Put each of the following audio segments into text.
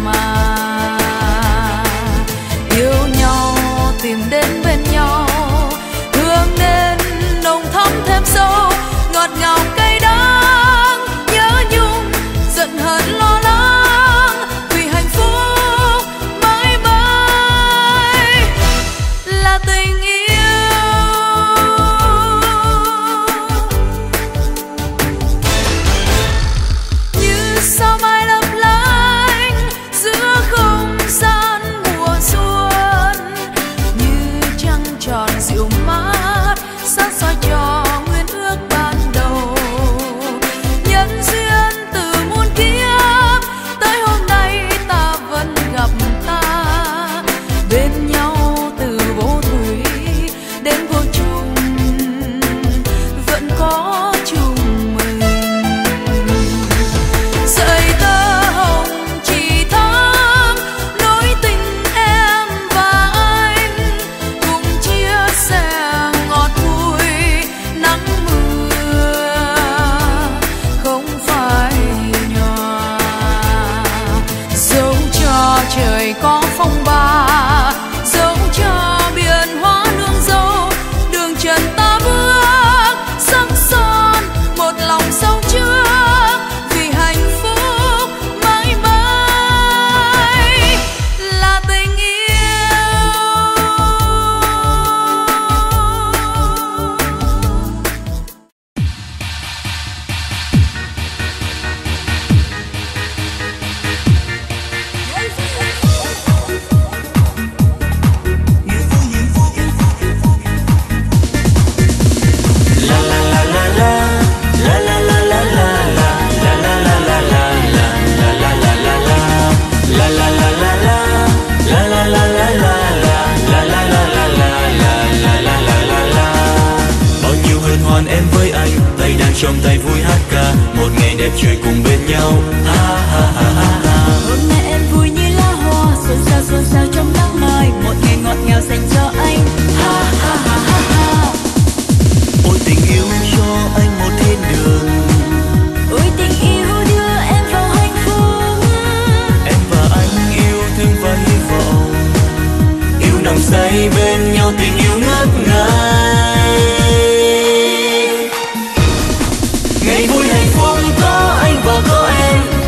mà. Yêu nhau tìm đến bên nhau, hướng đến nồng thắm thêm sâu, ngọt ngào cay đắng, nhớ nhung giận hờn lo lắng, vì hạnh phúc mãi mãi là tình yêu. Như sao mai lấp lánh giữa không gian mùa xuân, như trăng tròn dịu mát sát soi cho nguyên ước ban đầu. Nhân duyên từ muôn kiếp tới hôm nay ta vẫn gặp ta, bên nhau từ vô thủy đến vô chung, vẫn có chung mình. Sợi tơ hồng chỉ thắm nối tình em và anh, cùng chia sẻ ngọt vui nắng mưa không phai nhòa. Dẫu cho trời có phong ba, dẫu cho biển hóa nương dâu, đường trần ta bước sắc son một lòng sâu trước, vì hạnh phúc mãi mãi là tình yêu. Bao nhiêu hân hoan em với anh, tay đang trong tay vui hát ca, một ngày đẹp trời cùng bên nhau. Ha ha ha ha ha. Hôm nay em vui như lá hoa, xuân sao trong nắng mai, một ngày ngọt ngào dành cho anh. Ha ha ha ha ha. Ôi tình yêu cho anh một thiên đường, Ôi tình yêu đưa em vào hạnh phúc. em và anh yêu thương và hy vọng, yêu nồng say bên nhau, tình yêu ngất ngây. Ngày vui hạnh phúc có anh và có em,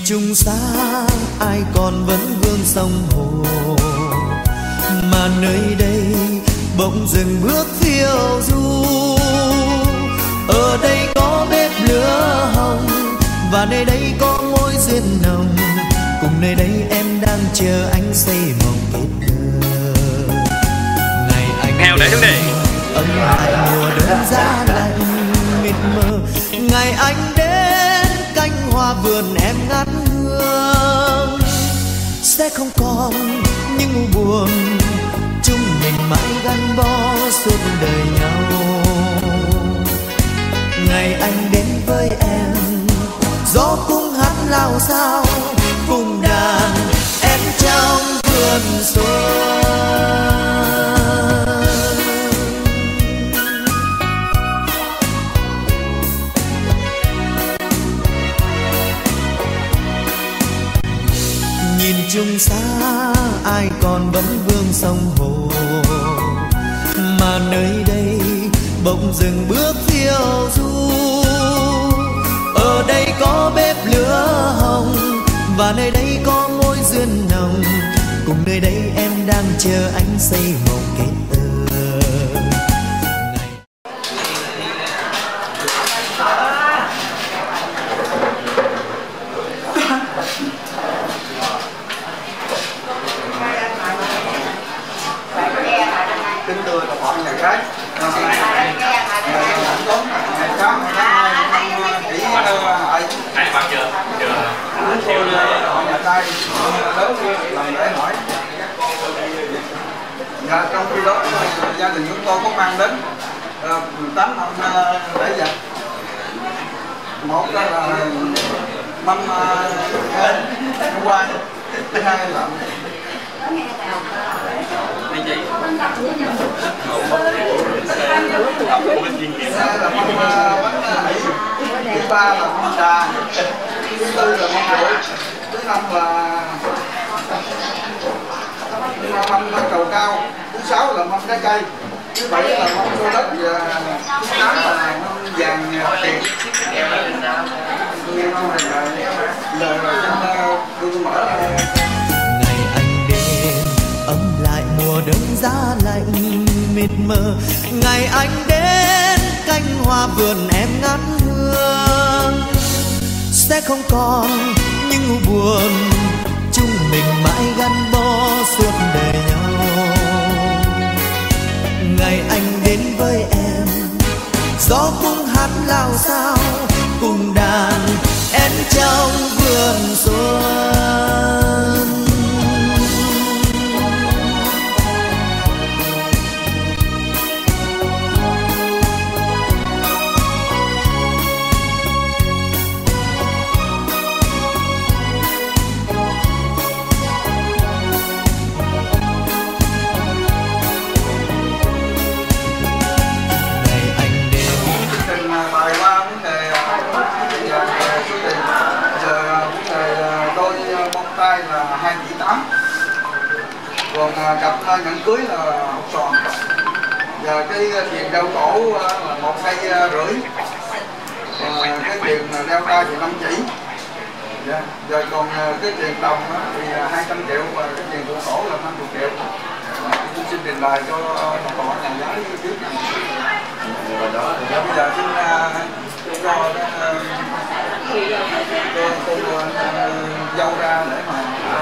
chung xa ai còn vẫn vương sông hồ, mà nơi đây bỗng dừng bước phiêu du. Ở đây có bếp lửa hồng và nơi đây có mối duyên nồng, cùng nơi đây em đang chờ anh xây mộng kết thơ. Ngày anh theo để hướng đi ấm lại mùa đông giá lạnh mịt mờ, ngày anh đến cánh hoa vườn em ngát hương. Sẽ không còn những u buồn, chúng mình mãi gắn bó suốt đời nhau. Ngày anh đến với em, gió cũng hát lao sao cùng đàn em trong vườn xuân. Nhìn chung xa ai còn vẫn vương sông hồ, mà nơi đây bỗng dừng bước phiêu du. Ở đây có bếp lửa hồng và nơi đây có mối duyên nồng, cùng nơi đây em đang chờ anh xây mộng kết thơ. Kính thưa đồng bọn nhà khách, ngày 6 hai bạn chưa nhà trai lớn làm lễ hỏi. Trong khi đó gia đình chúng tôi có mang đến 8 năm lễ vật. Một là mâm hoa, thứ hai là thứ ba là mâm trà, thứ tư là mâm rượu, thứ năm là mâm cầu cao, thứ sáu là mâm trái cây, thứ bảy là mâm xô đất và thứ tám là mâm vàng tiền. Lời rồi tôi mở ra. Ngày anh đến ấm lại mùa đông giá lạnh mịt mờ, ngày anh đến cánh hoa vườn em ngát hương. Sẽ không còn những u buồn, chúng mình mãi gắn bó suốt đời nhau. Ngày anh đến với em, gió cũng hát lao sao cùng đàn em trong vườn xuân. Là 2,8 tỷ, còn cặp nhẫn cưới là học tròn, và cái tiền đeo cổ là 1,5 cây, cái tiền đeo tay thì 5 chỉ, rồi còn cái tiền đồng thì 200 triệu và cái tiền đeo cổ là 50 triệu. Tôi xin trình bày cho đồng bọn nhà gái biết này. Bây giờ xin cho cô dâu ra để mà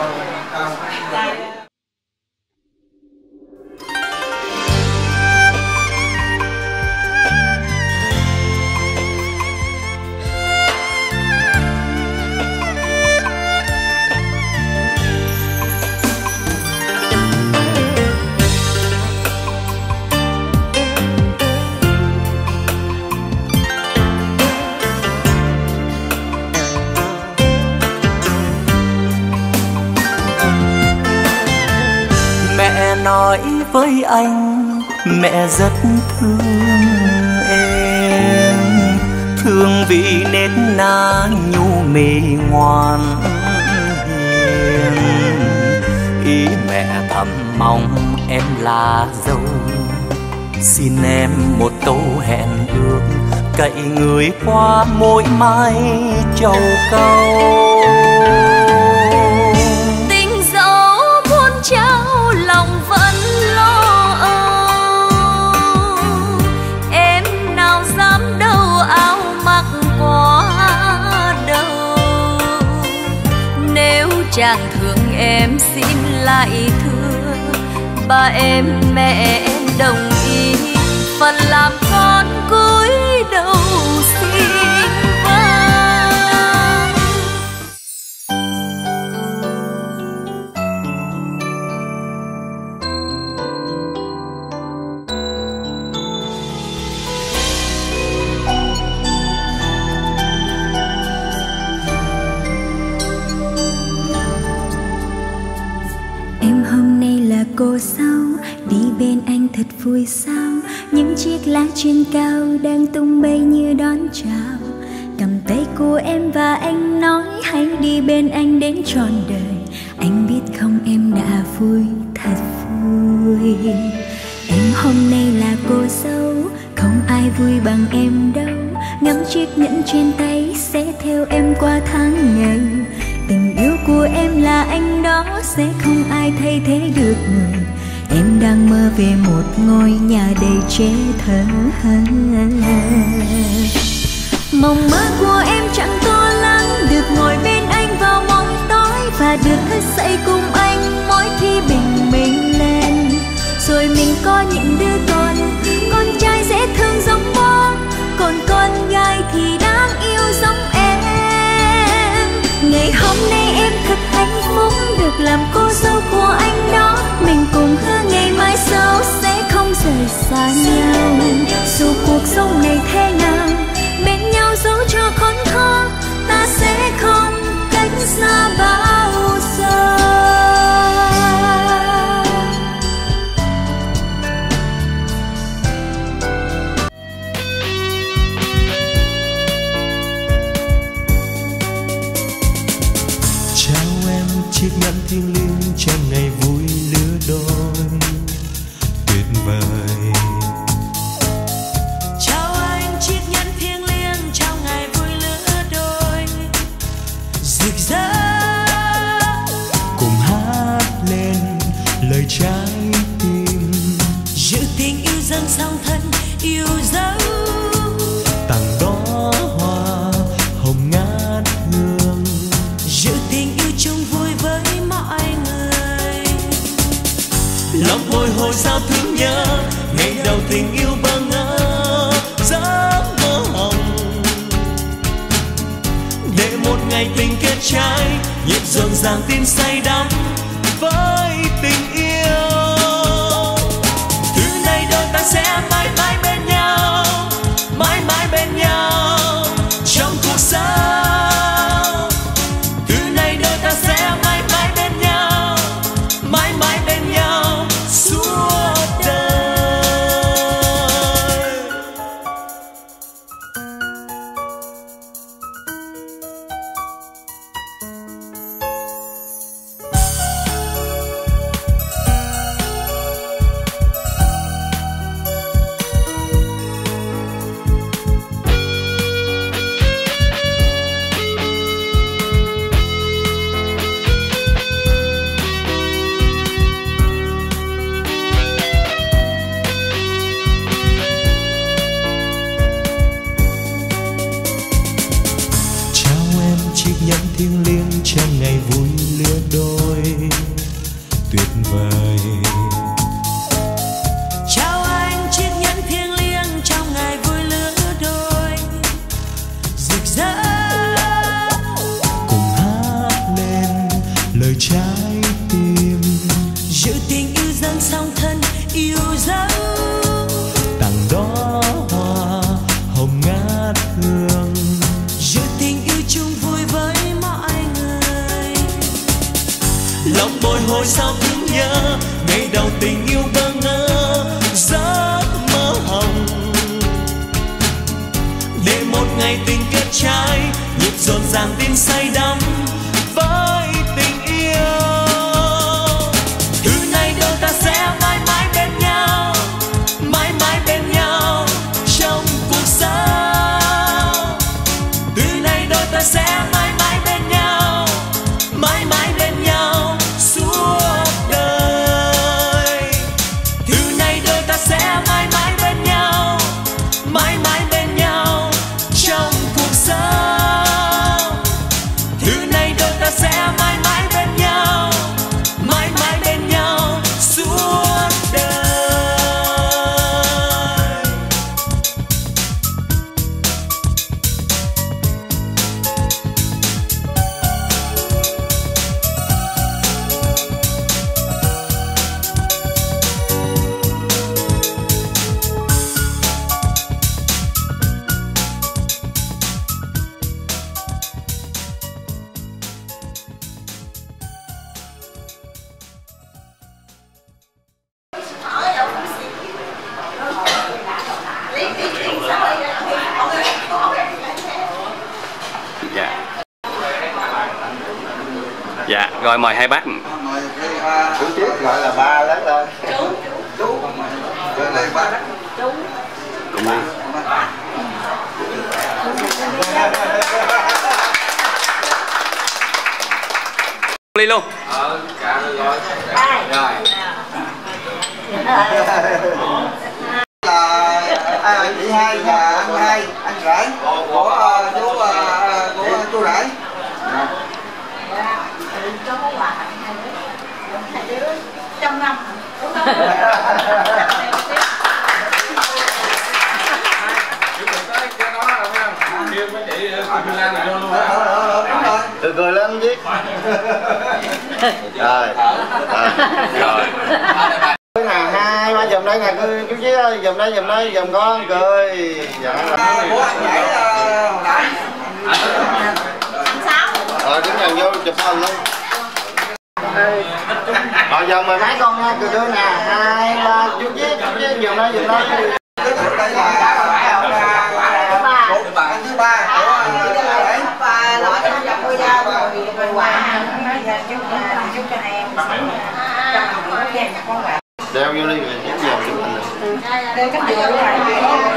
nói với anh mẹ rất thương em, thương vì nết na nhu mì ngoan hiền. Ý mẹ thầm mong em là dâu, xin em một câu hẹn ước, cậy người qua mỗi mai trầu cau. chàng thương em xin lại thưa, ba em mẹ em đồng ý, phần làm con cúi đầu xin vâng. Em hôm nay là cô dâu, đi bên anh thật vui sao, những chiếc lá trên cao đang tung bay như đón chào. Cầm tay của em và anh nói hãy đi bên anh đến trọn đời. Anh biết không em đã vui, thật vui. Em hôm nay là cô dâu, không ai vui bằng em đâu. Ngắm chiếc nhẫn trên tay sẽ theo em qua tháng ngày. Tình yêu của em là anh đó, sẽ không ai thay thế được người. Em đang mơ về một ngôi nhà đầy trẻ thơ. Mộng mơ của em chẳng to lắm, được ngồi bên anh vào mỗi tối và được thức dậy cùng anh mỗi khi bình minh lên. Rồi mình có những đứa con trai dễ thương giống bố, còn con gái thì đáng yêu giống em. Ngày hôm nay em thật hạnh phúc được làm cô dâu của anh đó. Mình cùng hứa ngày mai sau sẽ không rời xa nhau. Dù cuộc sống này thế nào, bên nhau dẫu cho khốn khó, ta sẽ không cách xa bao giờ. Chiếc nhẫn thiêng liêng trong ngày vui lứa đôi tuyệt vời. Chào anh chiếc nhẫn thiêng liêng trong ngày vui lứa đôi rực rỡ. Cùng hát lên lời trái tim, giữ tình yêu dâng song thân yêu dấu. tặng đó hoa hồng ngát hương, giữ tình yêu chung vui với mọi người. lòng bồi hồi sao thương nhớ ngày đầu tình yêu bơ ngỡ giấc mơ hồng. Để một ngày tình kết trái, nhịp rộn ràng tin say đắm với tình yêu. Từ nay đôi ta sẽ mãi mãi bên nhau, mãi mãi bên nhau trong cuộc sống. Từ nay đôi ta sẽ mãi mãi bên nhau, mãi mãi bên nhau suốt đời. Nhẫn thiêng liêng trong ngày vui lứa đôi tuyệt vời. Chào anh chiếc nhẫn thiêng liêng trong ngày vui lứa đôi rực rỡ. Cùng hát lên lời trái tim, giữ tình yêu dâng song thân yêu dấu. tặng đó hoa hồng ngát hương, giữ tình yêu chung vui với mọi người. lòng bồi hồi sao thương nhớ ngày đầu tình yêu bơ ngỡ giấc mơ hồng. Để một ngày tình kết trái, nhịp rộn ràng tin say đắm với tình yêu. Từ nay đôi ta sẽ mãi mãi bên nhau, mãi mãi bên nhau trong cuộc sống. Từ nay đôi ta sẽ mãi mãi bên nhau, mãi mãi bên nhau suốt đời. Từ nay đôi ta sẽ mãi mãi bên nhau, mãi mãi bên nhau trong cuộc sống. Từ nay đôi ta sẽ mãi Rồi mời hai bác. Mời Chú trước gọi là ba lớn lên. chú rồi đây ba chú Cũng đi. Ly luôn. Là chị hai và anh hai, anh rể của chú rể. Trong năm Cười lên chứ. Rồi. Rồi. Nè hai ba dùm đây nè chú Chí ơi, dùm đây dùm con cười. Dạ. Của anh rể hồi nãy. Đứng gần vô chụp hình luôn. Rồi giờ mời mấy con nha, cười tươi nè. Hai ba chú Chí dùm đây. Đây là bạn thứ ba của chú rể. và nói cho chồng tôi ra rồi quà chúc cho em đeo vô đi rồi chụp hình. đây cách vừa đúng rồi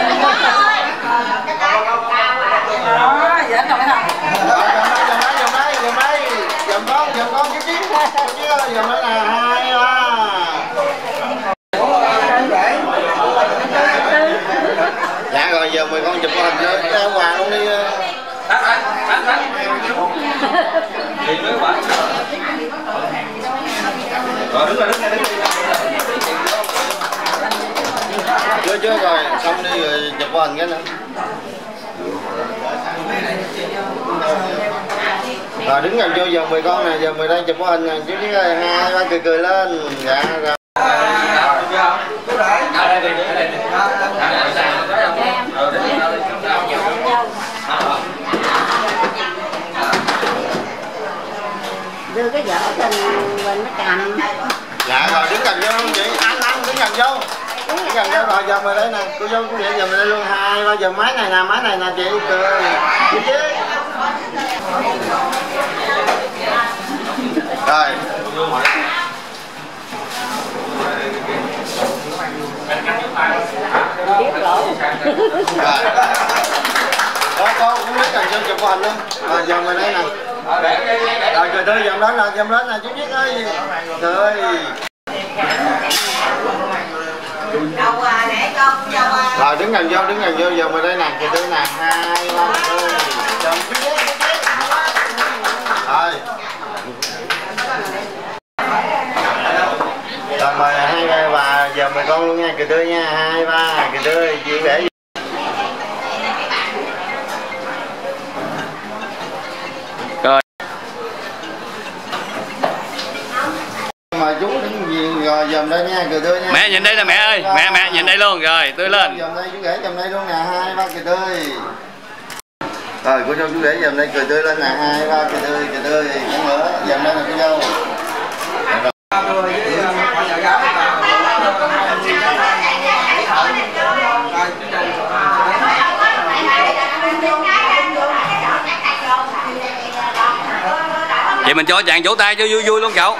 đó dẫn rồi hả Dùm con chú Chí ơi, dùm đây nè. Hai ba. Dạ rồi giờ mời con chụp hình cho đeo quà luôn đi. Rồi đứng chưa rồi xong đi rồi chụp hình cái nữa. Rồi đứng gần vô giờ mời con nè, giờ mời đây chụp hình nè chú Chí ơi. Hai ba cười lên. Dạ rồi. đưa cái vợ tình mình nó cầm. Dạ rồi đứng gần vô không chị? Anh đứng gần vô. Đứng gần vô rồi giờ mời đây nè. Cô dâu cô để giờ mời đây luôn. Hai ba giờ máy này nè chị cười. Chị chứ. Rồi. Rồi cô cũng biết cần cho chụp hình luôn. Rồi giờ mời đây nè. Rồi cười tươi dầm lên nè chú Chí ơi. Cười. Rồi đứng gần vô giờ mời đây nè, cười tươi nè. Hai ba cười. Chồng chú Chí. Rồi. Rồi mời hai bà giờ mời con luôn nha, cười tươi nha. Hai ba cười tươi vui vẻ. Mời chú đứng rồi dùm đây nha, cười tươi nha. Mẹ nhìn đây nè mẹ ơi, mẹ nhìn đây luôn rồi, tươi lên. Dùm đây chú rể dùm đây luôn nè, hai ba cười tươi. Rồi cô dâu chú rể dùm đây cười tươi lên nè, hai ba cười tươi. Cái nữa dùm đây là cô dâu. Vậy mình cho chàng vỗ tay cho vui luôn cậu.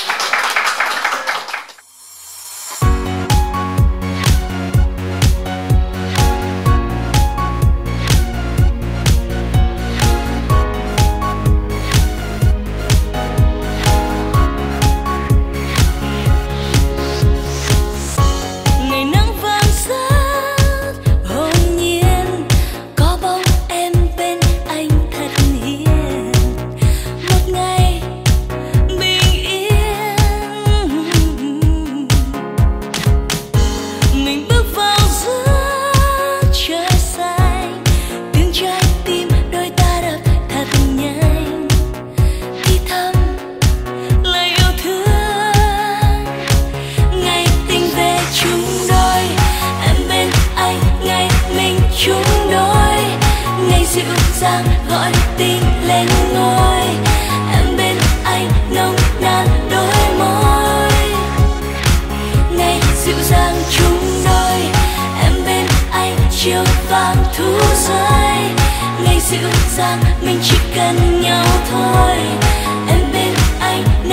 gọi tin lên ngôi, em bên anh nồng nàn đôi môi. Ngày dịu dàng chung đôi, em bên anh chiều vàng thu rơi. Ngày dịu dàng mình chỉ cần nhau thôi, em bên anh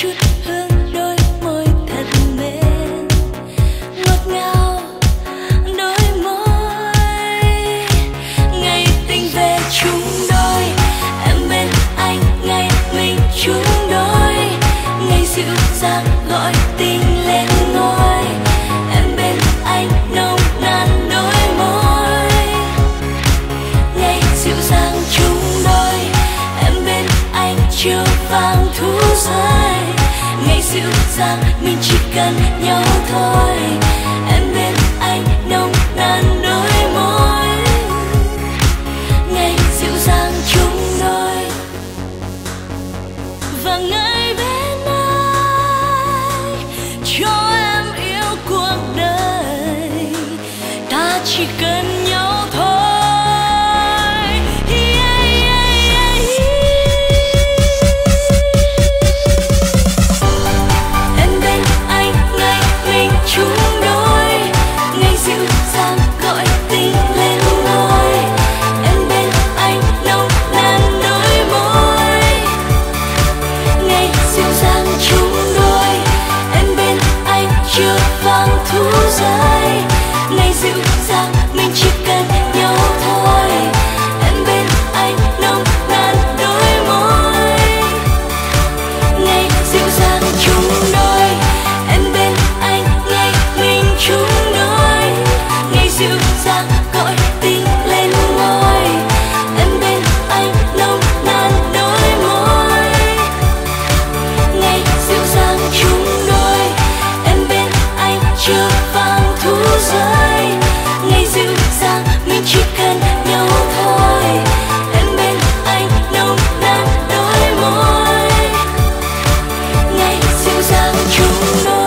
chút hương đôi môi thật mềm, ngọt ngào đôi môi. Ngày tình về chúng đôi, em bên anh ngày mình chúng đôi. Ngày dịu dàng gọi tình lên ngôi, em bên anh nồng nàn đôi môi. Ngày dịu dàng chúng đôi, em bên anh chiều vàng thu rơi. Ngày dịu dàng mình chỉ cần nhau thôi, em bên anh nồng nàn đôi môi. Ngày dịu dàng chúng đôi và ngày bên anh cho em yêu cuộc đời, ta chỉ cần nhau thôi. Em bên anh ngày mình chung đôi, ngày dịu dàng gọi tình lên ngôi. Em bên anh nồng nàn đôi môi. Ngày dịu dàng chung đôi, em bên anh chưa vàng thu rơi. Ngày dịu dàng mình chỉ cần nhau thôi, em bên anh nồng nàn đôi môi. Ngày dịu dàng chung đôi, em bên anh ngày mình chung đôi. Ngày dịu dàng gọi tình lên ngôi, em bên anh nồng nàn đôi môi. Ngày dịu dàng chung đôi, em bên anh chưa vàng thu rơi. Ngày dịu dàng mình chỉ cần nhau thôi, em bên anh nồng nàn đôi môi. Ngày dịu dàng chung đôi.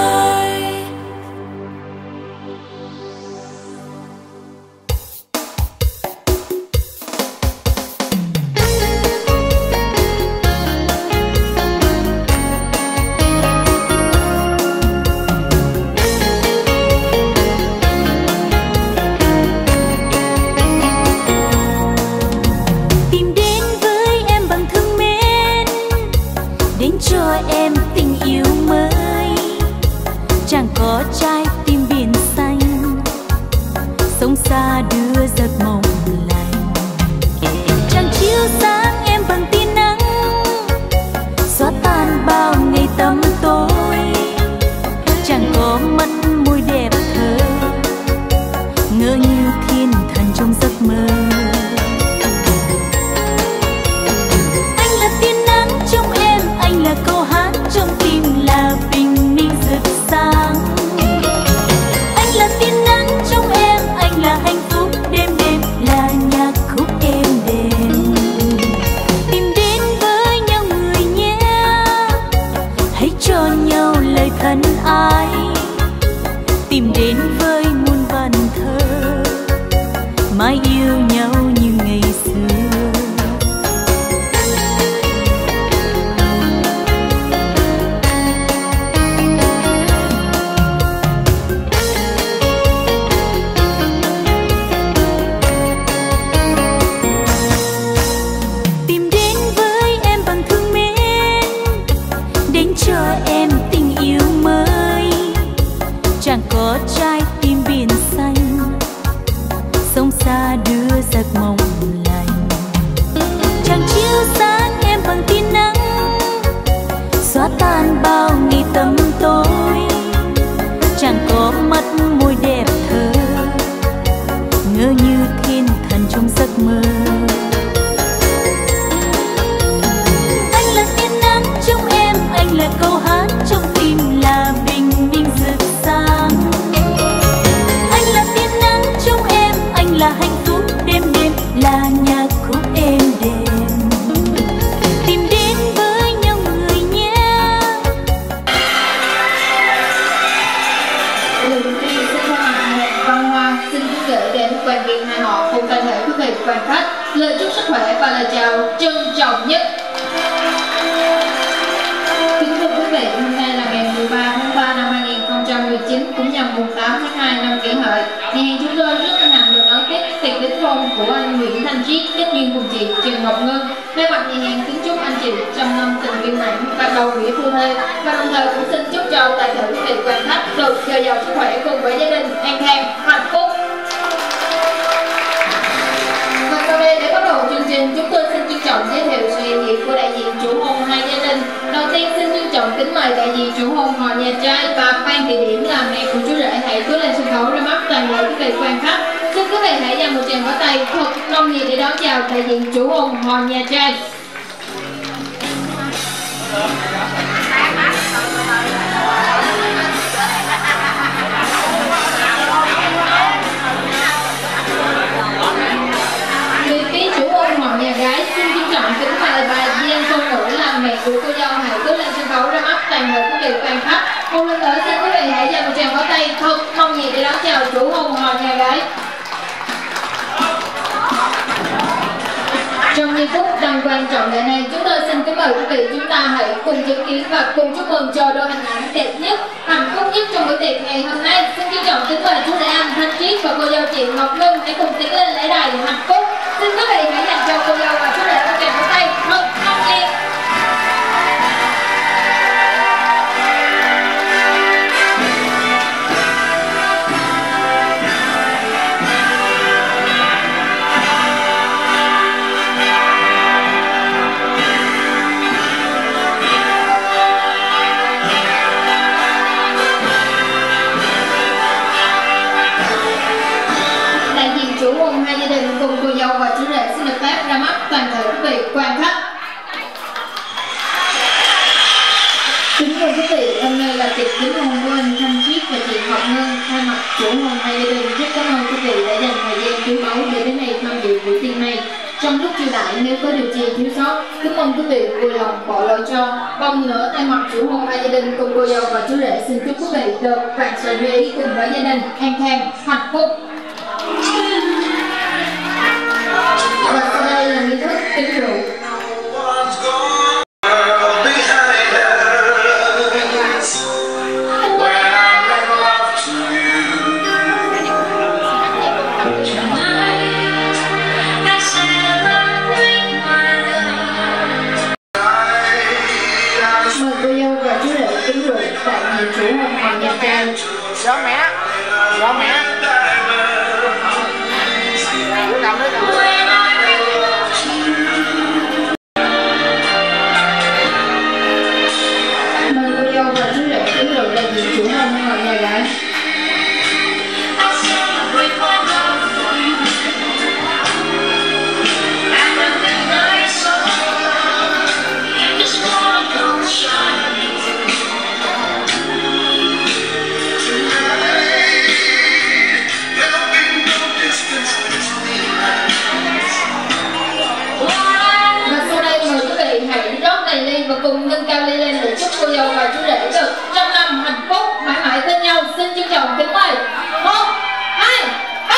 Tìm đến với em bằng thương mến, đến cho em tình yêu mới. Chẳng có trái tim biển xanh, sống xa đưa giấc mộng lành. Chẳng chiếu sáng em bằng tia nắng, xóa tan bao ngày tăm tối. Chẳng có mắt môi đẹp thơ, ngỡ như thiên thần trong giấc mơ. Anh là tia nắng trong em, anh là câu hát trong tim, là bình minh rực sáng. Anh là tia nắng trong em, anh là hạnh phúc đêm đêm, là nhạc khúc êm đềm. Tìm đến với nhau người nhé, hãy cho nhau lời thân ái. Tìm đến với muôn vần thơ, mãi yêu nhau như ngày xưa. Tìm đến với em bằng thương mến, đến cho em tình yêu mới. Chẳng có trái tim biển xanh, sống xa đưa giấc mộng lành. Chẳng chiếu sáng em bằng tia nắng, xóa tan bao ngày tăm tối. Chẳng có mắt môi đẹp thơ, ngỡ như thiên thần trong giấc mơ. Anh là tia nắng trong em, anh là câu hát trong tim, là bình minh rực sáng. Anh là tia nắng trong em, anh là hạnh phúc đêm đêm, là nhạc khúc êm đềm. Tìm đến với nhau người nhé. Lời đầu tiên xin hân hạnh Văn Hoa xin kính gửi đến quan viên hai họ cùng toàn thể quý vị quan khách lời chúc sức khỏe và lời chào trân trọng nhất. Kính thưa quý vị, hôm nay là ngày 13 tháng 3 năm 2019, cũng nhằm mùng 8 tháng 2 năm Kỷ Hợi. Ngày chúng tôi rất hân hạnh được đón tiếp tiệc đính hôn của anh Nguyễn Thanh Triết kết duyên cùng chị Trần Ngọc Ngân. Thay mặt nhà hàng kính chúc anh chị trăm năm tình viên mãn và đầu nghĩa phu thê, và đồng thời cũng xin chúc cho toàn thể quý vị quan khách được dồi dào sức khỏe cùng với gia đình an khang hạnh phúc. Và sau đây để bắt đầu chương trình, chúng tôi xin trân trọng giới thiệu sự hiện diện của đại diện chủ hôn hai gia đình. Đầu tiên xin trân trọng kính mời đại diện chủ hôn họ nhà trai và Phan Thị Điểm là mẹ của chú rể hãy bước lên sân khấu ra mắt toàn thể quý vị quan khách. Xin quý vị hãy dành một tràng vỗ tay thật nồng nhiệt để đón chào đại diện chủ hôn họ nhà trai. Về phía chủ hôn họ nhà gái xin trân trọng kính mời bà Diên Tôn Nữ là mẹ của cô dâu hãy bước lên sân khấu ra mắt toàn thể quý vị quan khách. Một lần nữa xin quý vị hãy dành một tràng vỗ tay thật nồng nhiệt để đón chào chủ hôn họ nhà gái. Trong giây phút đang quan trọng ngày này, chúng tôi xin kính mời quý vị chúng ta hãy cùng chứng kiến và cùng chúc mừng cho đôi hình ảnh đẹp nhất, hạnh phúc nhất trong buổi tiệc ngày hôm nay. Xin trân trọng kính mời chú rể anh Thanh Triết và cô dâu chị Ngọc Ngân hãy cùng tiến lên lễ đài hạnh phúc. Xin quý vị hãy dành cho cô dâu và chú rể một tràng vỗ tay thật nồng nhiệt. Hai gia đình cùng cô dâu và chú rể xin được phép ra mắt toàn thể quý vị quan khách. Kính thưa quý vị, hôm nay là tiệc đính hôn của anh Thanh Triết và chị Ngọc Ngân. Thay mặt chủ hôn hai gia đình rất cảm ơn quý vị đã dành thời gian quý báu để đến đây tham dự buổi tiệc này. Trong lúc chiêu đãi nếu có điều gì thiếu sót, kính mong quý vị vui lòng bỏ lỗi cho. Vòng nữa thay mặt chủ hôn hai gia đình cùng cô dâu và chú rể xin chúc quý vị được vạn sự như ý cùng với gia đình an khang hạnh phúc. Và sau đây là nghi thức kính rượu. Mời cô dâu và chú rể kính rượu tại nhà chủ hôn họ nhà trai. Gió mẹ, gió mẹ. Mời cô dâu và chú rể kính rượu đại diện chủ hôn họ nhà gái. Và cùng nâng cao ly lên để chúc cô dâu và chú rể được trăm năm hạnh phúc mãi mãi bên nhau. Xin trân trọng kính mời 1, 2, 3.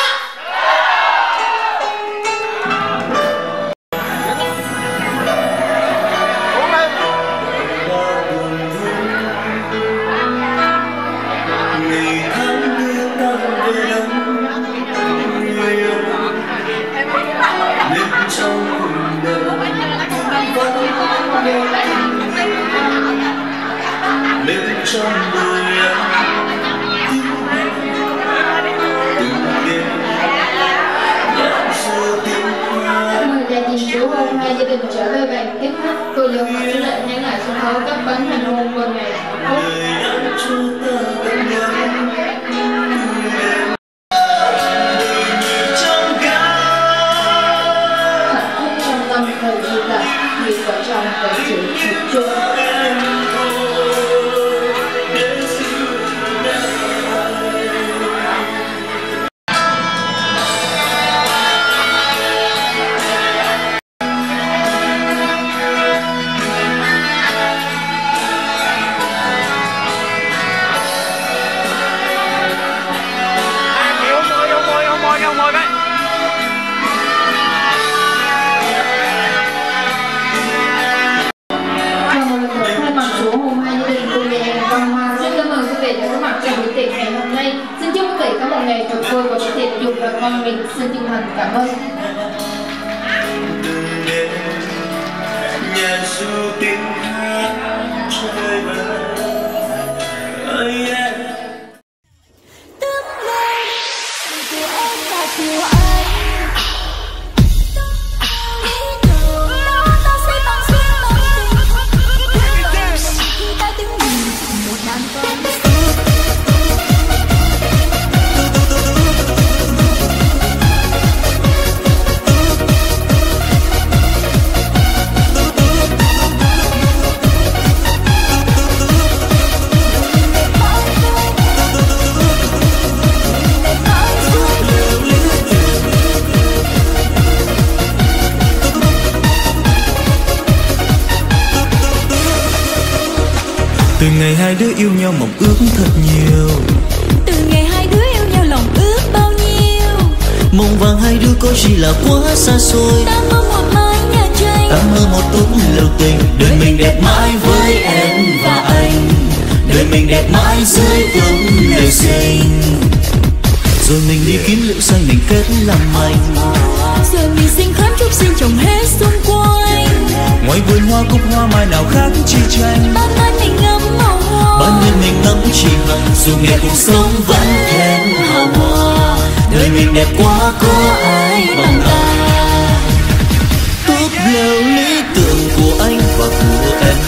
Chủ hôn hai gia đình trở về bàn tiếp khách, cô dâu và chú rể nhắn lại sân khấu các bánh hành hôn bên ngày hạnh phúc. Hạnh phúc trong tâm thời hiện tại, vì vợ chồng phải chịu chịu chung. Xin chúc quý vị có một ngày thật vui và tiệc dục và ngon miệng. Xin chân thành cảm ơn. dù tiếng hát trời vơi ơi em. Tương lai của em và của anh, lý tưởng đó ta sẽ bằng sức bằng tình. Khi ta đứng nhìn một đàn con từ ngày hai đứa yêu nhau mộng ước thật nhiều, từ ngày hai đứa yêu nhau lòng ước bao nhiêu. mộng vàng hai đứa có chỉ là quá xa xôi. Ta mơ một mái nhà tranh, ta mơ một túp lều tình. Đời mình đẹp mãi với em và anh, đời mình đẹp mãi dưới vũng lều xinh. Rồi mình đi kiếm liệu xanh mình kết làm anh, rồi mình xin khám trúc xin trồng hết xung quanh. ngoài vườn hoa cúc hoa mai nào khác chi tranh. Ban mai mình ngắm màu hoa, ban đêm mình ngắm chỉ hằng. Dù nghe cuộc sống vẫn thêm hào hoa, đời mình đẹp quá có ai bằng ta. Túp lều lý tưởng của anh và của em,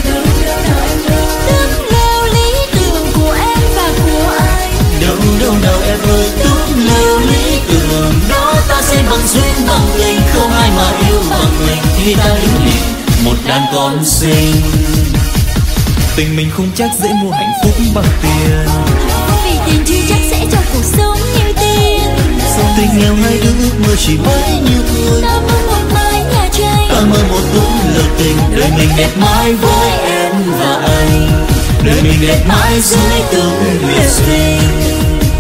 túp lều lý tưởng của em và của anh. đâu đâu nào em ơi. Túp lều lý tưởng đó ta sẽ bằng duyên bằng tình, không ai mà yêu bằng mình khi ta đứng nhìn một đàn con xinh. Tình mình không chắc dễ mua hạnh phúc bằng tiền, vì tiền chưa chắc sẽ cho cuộc sống như tiền. tình nghèo hai đứa ước mơ chỉ bấy nhiêu thôi. Ta mơ một mái nhà tranh, ta mơ một túp lều tình. Đời mình đẹp mãi với em và anh, đời mình đẹp mãi dưới từng lều xinh.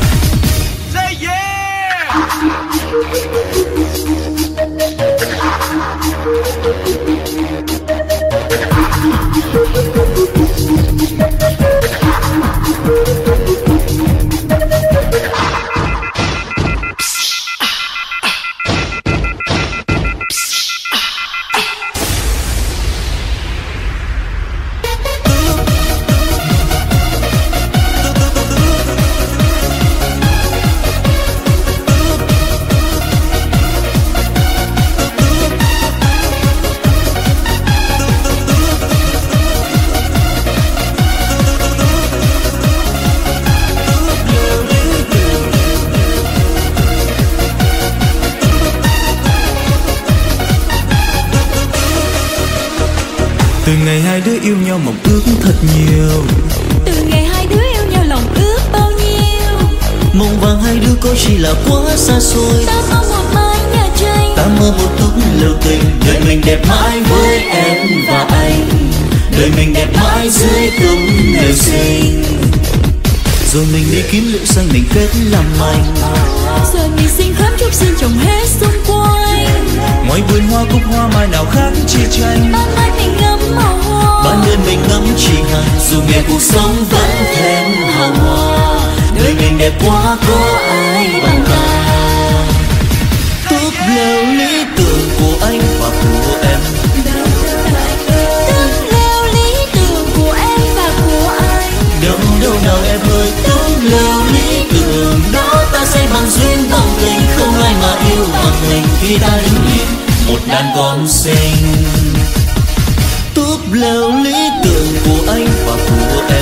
Từ ngày hai đứa yêu nhau mộng ước thật nhiều, từ ngày hai đứa yêu nhau lòng ước bao nhiêu. mộng vàng hai đứa có chỉ là quá xa xôi. Ta mơ một mái nhà tranh, ta mơ một túp lều tình. Đời mình đẹp mãi với em và anh, đời mình đẹp mãi dưới túp lều xinh. Rồi mình đi kiếm liệu xanh mình kết làm anh, rồi mình xin khám trúc xin trồng hết xung quanh. ngoài vườn hoa cúc hoa mai nào khác chi tranh. Ban mai mình ngắm màu hoa, ban đêm mình ngắm chỉ hằng. Dù nghe cuộc sống vẫn thêm hào hoa, đời mình đẹp quá có ai bằng ta. Túp lều lý tưởng của anh và của em, túp lều lý tưởng của em và của anh. đâu đâu nào em ơi. Túp lều lý tưởng đó ta sẽ bằng duyên bằng tình, không ai mà yêu bằng mình khi ta đứng nhìn một đàn con xinh. Túp lều lý tưởng của anh và của em,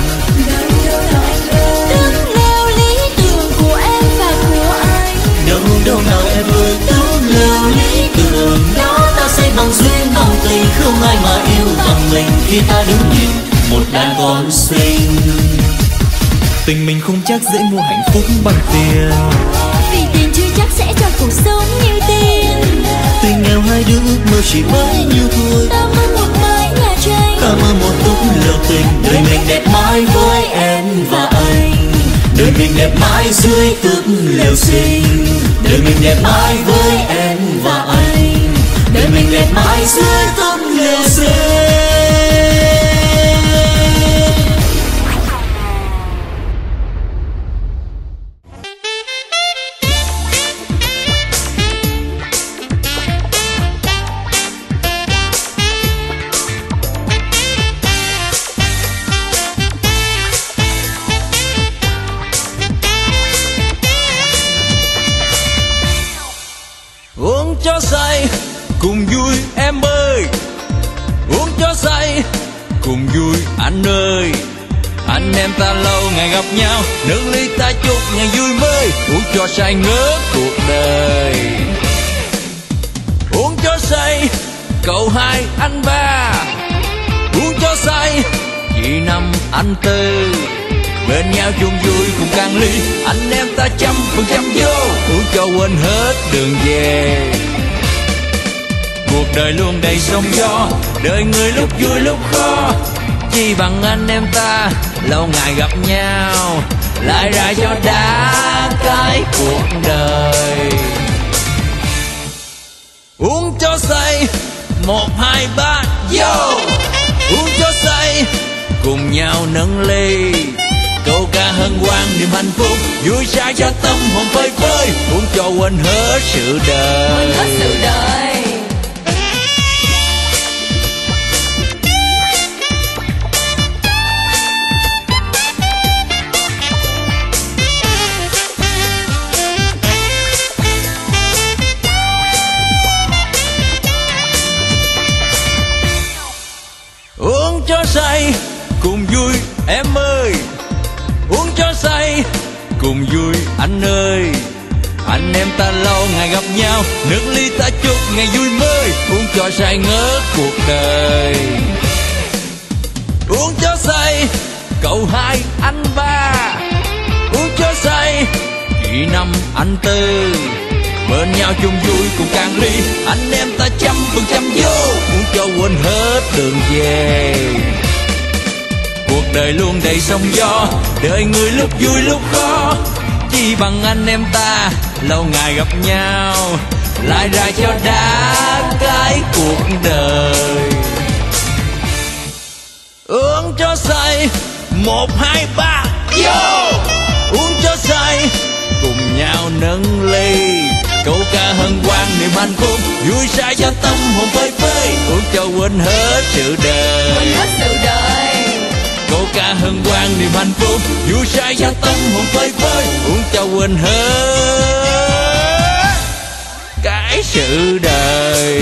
túp lều lý tưởng của em và của anh. đâu đâu nào em ơi. Túp lều lý tưởng đó ta sẽ bằng duyên bằng tình, không ai mà yêu bằng mình khi ta đứng nhìn một đàn con xinh. Tình mình không chắc dễ mua hạnh phúc bằng tiền, vì tiền chưa chắc sẽ cho cuộc sống như tiền. tình nghèo hai đứa ước mơ chỉ bấy nhiêu thôi. Ta mơ một mái nhà tranh, ta mơ một túp lều tình. Đời mình đẹp mãi với em và anh, đời mình đẹp mãi dưới túp lều xinh. Đời mình đẹp mãi với em và anh, đời mình đẹp mãi dưới túp lều xinh. cho say cùng vui em ơi, uống cho say cùng vui anh ơi. Anh em ta lâu ngày gặp nhau, nâng ly ta chúc ngày vui mới, uống cho say ngỡ cuộc đời. Uống cho say cậu hai anh ba, uống cho say chị năm anh tư, bên nhau chung vui cùng can ly, anh em ta 100% vô, uống cho quên hết đường về. Cuộc đời luôn đầy sóng gió, đời người lúc vui lúc khó, chi bằng anh em ta lâu ngày gặp nhau, lại ra cho đã cái cuộc đời. Uống cho say 1, 2, 3 vô, uống cho say cùng nhau nâng ly, câu ca hân hoan niềm hạnh phúc, vui say cho tâm hồn phơi phới, uống cho quên hết sự đời. Quên hết sự đời. Uống cho say cùng vui em ơi, uống cho say cùng vui anh ơi. Anh em ta lâu ngày gặp nhau, nước ly ta chúc ngày vui mới, uống cho say ngỡ cuộc đời. Uống cho say cậu hai anh ba, uống cho say chị năm anh tư, bên nhau chung vui cùng can ly, anh em ta 100% vô, uống cho quên hết đường về. Cuộc đời luôn đầy sóng gió, đời người lúc vui lúc khó, chi bằng anh em ta lâu ngày gặp nhau, lại ra cho đã cái cuộc đời. Uống cho say 1, 2, 3 vô, uống cho say cùng nhau nâng ly, câu ca hân hoan niềm hạnh phúc, vui say cho tâm hồn phơi phới, uống cho quên hết sự đời. Quên hết sự đời. Câu ca hân hoan niềm hạnh phúc, vui say cho tâm hồn phơi phới, uống cho quên hết cái sự đời.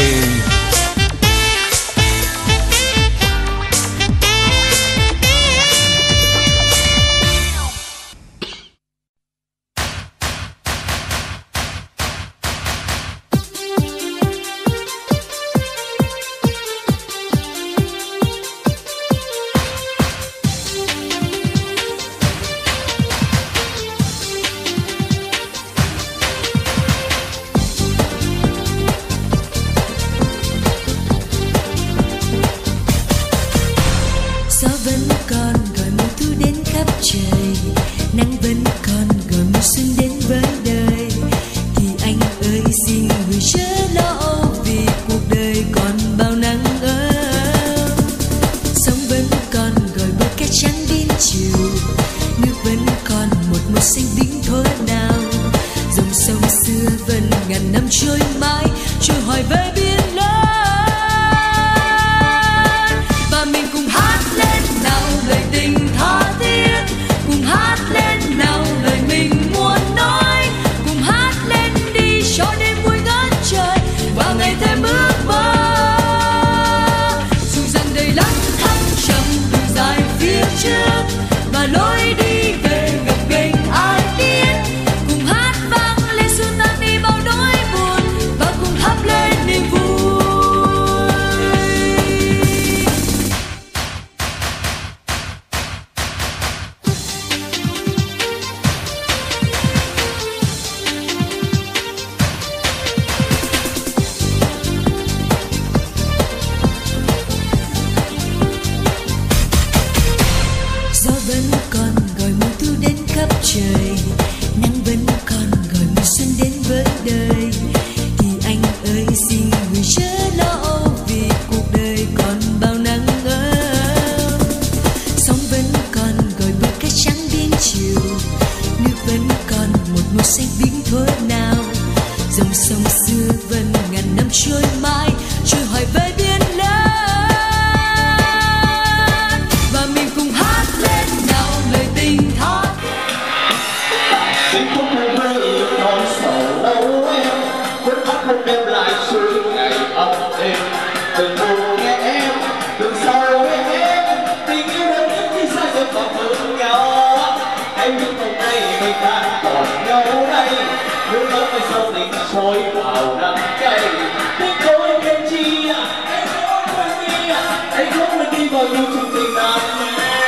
hãy biết hôm nay mình đang còn nhau đây, nước mắt với sâu tình trôi vào đắng cay. Tiếc thôi em chi à, anh không quên đi à, anh không nên đi vào những chung tình đam mê.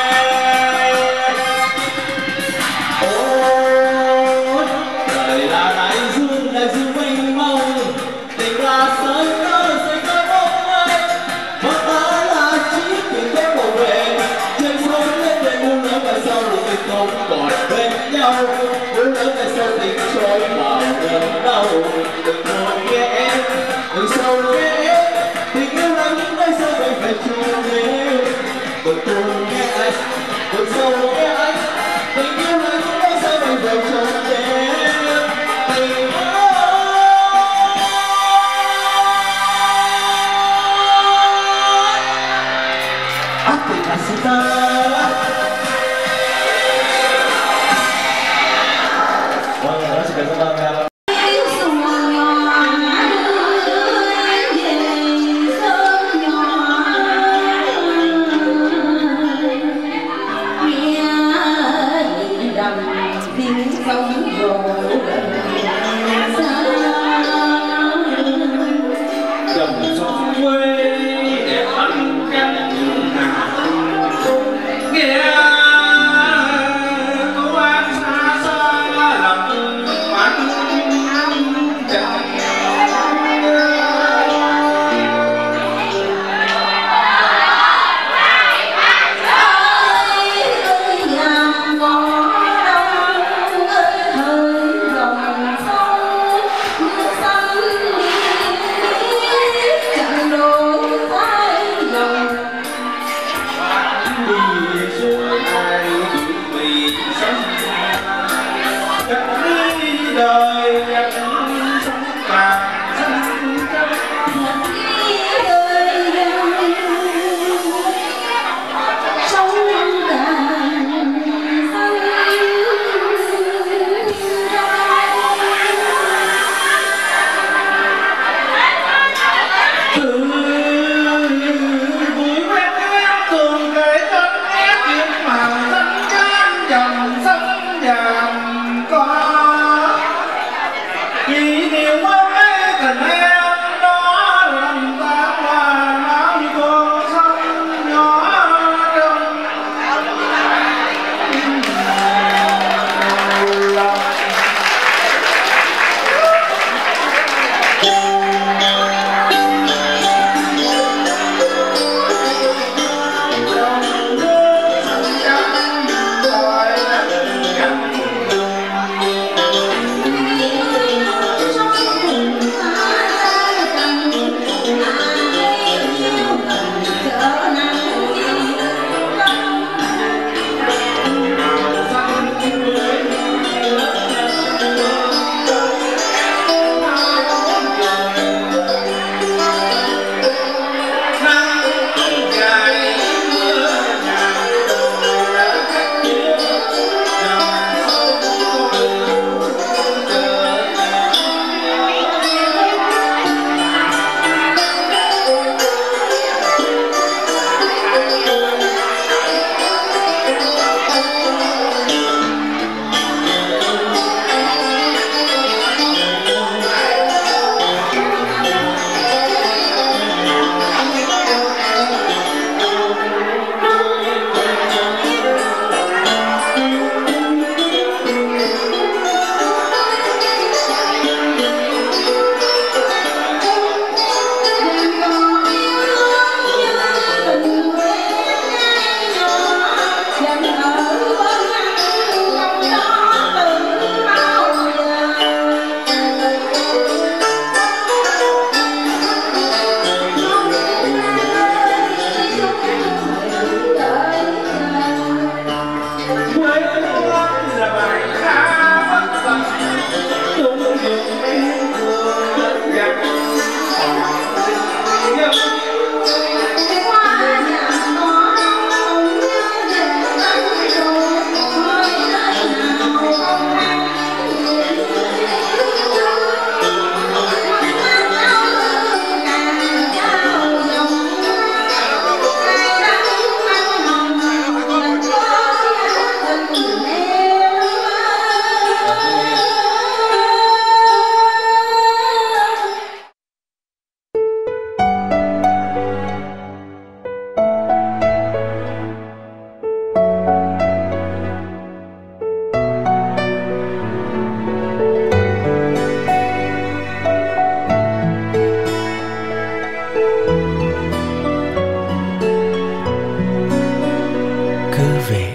Ôi đời là đại dương mênh mông, tình là sợi tơ bóng mây, và ta là chiếc thuyền ghé bầu về trên sông lên về muôn lớn tại sao rồi mình không còn bên nhau, muôn lớn tại sao tình trôi vào đớn đau. Đừng buồn nghe em, đừng sâu nghe em, tình yêu là những nơi sao vậy phải chung đến. Đừng buồn nghe anh, đừng sâu nghe anh, tình yêu là những nơi sao vậy phải chung đến. Tiếng sông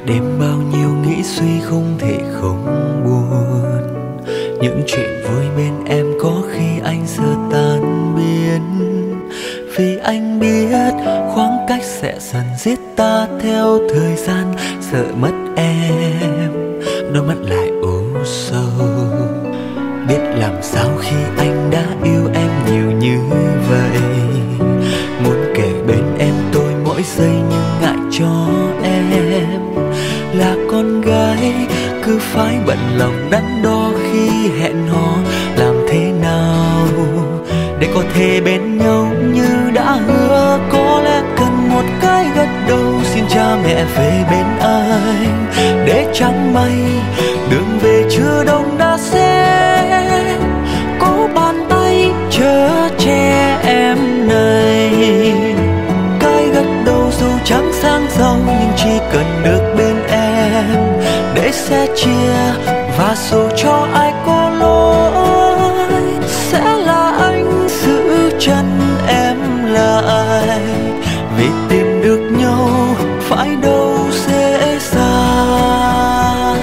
đêm bao nhiêu nghĩ suy không thể không buồn. Những chuyện vui bên em có khi anh sợ tan biến, vì anh biết khoảng cách sẽ dần giết ta theo thời gian. Sợ mất em, đôi mắt lại u sầu. Biết làm sao khi anh đã yêu em nhiều như vậy. Muốn kể bên em tôi mỗi giây nhưng ngại cho em là con gái, cứ phải bận lòng đắn đo khi hẹn hò. Làm thế nào để có thể bên nhau như đã hứa? Có lẽ cần một cái gật đầu xin cha mẹ về bên anh, để chẳng may đường về chưa đông đã sẽ có bàn tay chở che em này. Cái gật đầu dù chẳng sang giàu nhưng chỉ cần được bên em để sẻ chia, và dù cho ai có lỗi sẽ là anh giữ chân em lại, vì tìm được nhau phải đâu dễ dàng.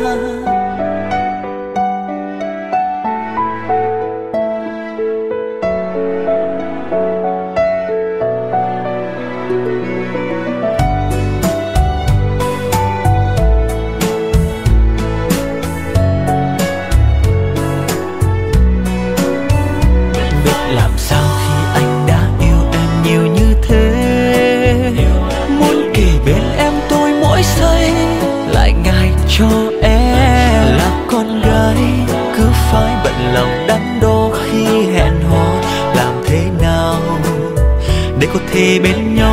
Làm sao khi anh đã yêu em nhiều như thế, muốn kể bên em tôi mỗi giây lại ngại cho em là con gái, cứ phải bận lòng đắn đo khi hẹn hò. Làm thế nào để có thể bên nhau